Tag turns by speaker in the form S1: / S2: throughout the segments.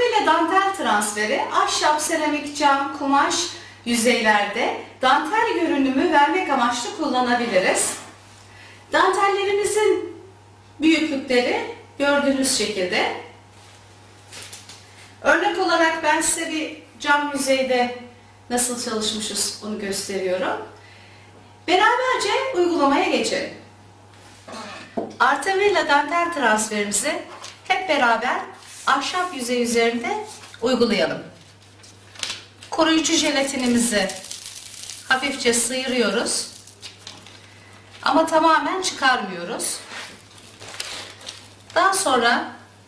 S1: Artevela dantel transferi ahşap, seramik, cam, kumaş yüzeylerde dantel görünümü vermek amaçlı kullanabiliriz. Dantellerimizin büyüklükleri gördüğünüz şekilde. Örnek olarak ben size bir cam yüzeyde nasıl çalışmışız onu gösteriyorum. Beraberce uygulamaya geçelim. Artevela dantel transferimizi hep beraber ahşap yüzey üzerinde uygulayalım. Koruyucu jelatinimizi hafifçe sıyırıyoruz. Ama tamamen çıkarmıyoruz. Daha sonra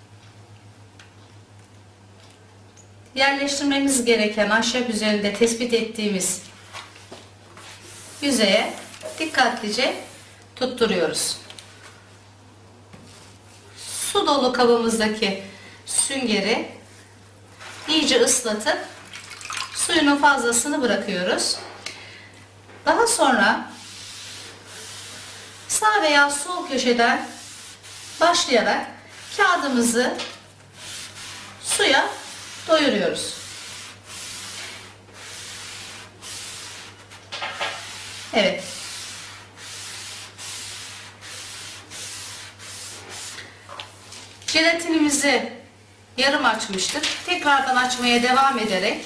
S1: yerleştirmemiz gereken ahşap üzerinde tespit ettiğimiz yüzeye dikkatlice tutturuyoruz. Su dolu kabımızdaki süngeri iyice ıslatıp suyunun fazlasını bırakıyoruz. Daha sonra sağ veya sol köşeden başlayarak kağıdımızı suya doyuruyoruz. Evet. Jelatinimizi yarım açmıştık. Tekrardan açmaya devam ederek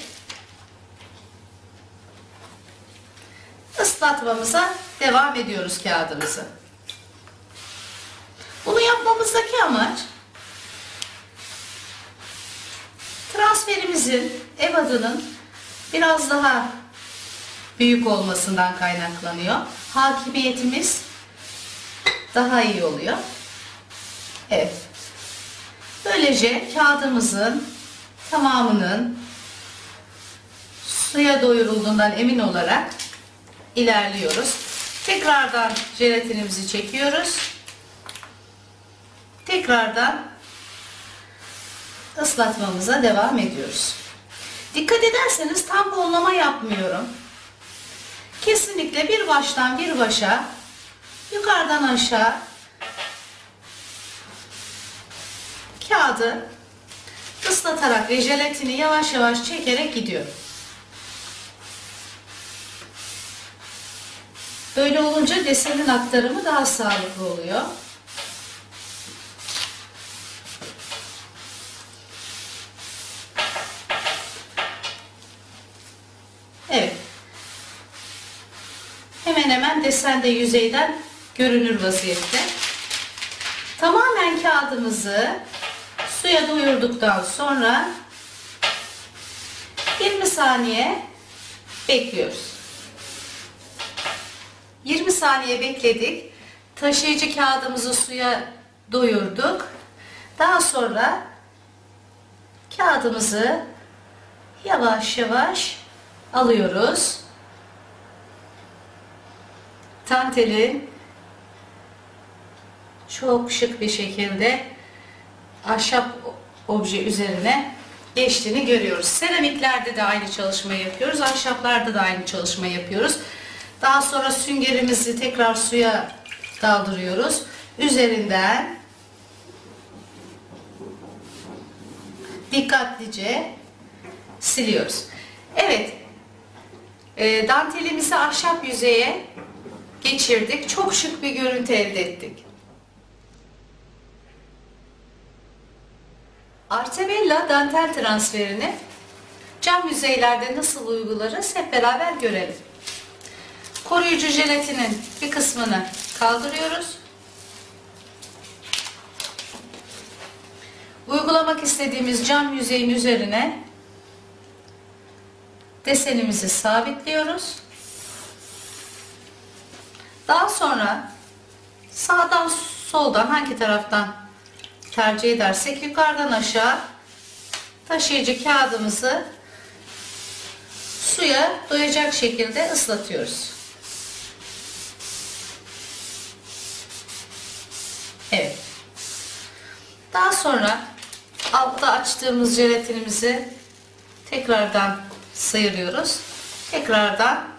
S1: ıslatmamıza devam ediyoruz kağıdımızı. Bunu yapmamızdaki amaç transferimizin ebadının biraz daha büyük olmasından kaynaklanıyor. Hakimiyetimiz daha iyi oluyor. Evet. Böylece kağıdımızın tamamının suya doyurulduğundan emin olarak ilerliyoruz. Tekrardan jelatinimizi çekiyoruz. Tekrardan ıslatmamıza devam ediyoruz. Dikkat ederseniz tamponlama yapmıyorum. Kesinlikle bir baştan bir başa, yukarıdan aşağı kağıdı ıslatarak ve jelatini yavaş yavaş çekerek gidiyorum. Böyle olunca desenin aktarımı daha sağlıklı oluyor. Evet. Hemen hemen desen de yüzeyden görünür vaziyette. Tamamen kağıdımızı suya doyurduktan sonra 20 saniye bekliyoruz. 20 saniye bekledik. Taşıyıcı kağıdımızı suya doyurduk. Daha sonra kağıdımızı yavaş yavaş alıyoruz. Dantelin çok şık bir şekilde ahşap obje üzerine geçtiğini görüyoruz. Seramiklerde de aynı çalışmayı yapıyoruz. Ahşaplarda da aynı çalışmayı yapıyoruz. Daha sonra süngerimizi tekrar suya daldırıyoruz. Üzerinden dikkatlice siliyoruz. Evet. Dantelimizi ahşap yüzeye geçirdik. Çok şık bir görüntü elde ettik. Artevela dantel transferini cam yüzeylerde nasıl uygularız hep beraber görelim. Koruyucu jelatinin bir kısmını kaldırıyoruz. Uygulamak istediğimiz cam yüzeyin üzerine desenimizi sabitliyoruz. Daha sonra sağdan soldan hangi taraftan tercih edersek yukarıdan aşağı taşıyıcı kağıdımızı suya doyacak şekilde ıslatıyoruz. Evet. Daha sonra altta açtığımız jelatinimizi tekrardan sıyırıyoruz. Tekrardan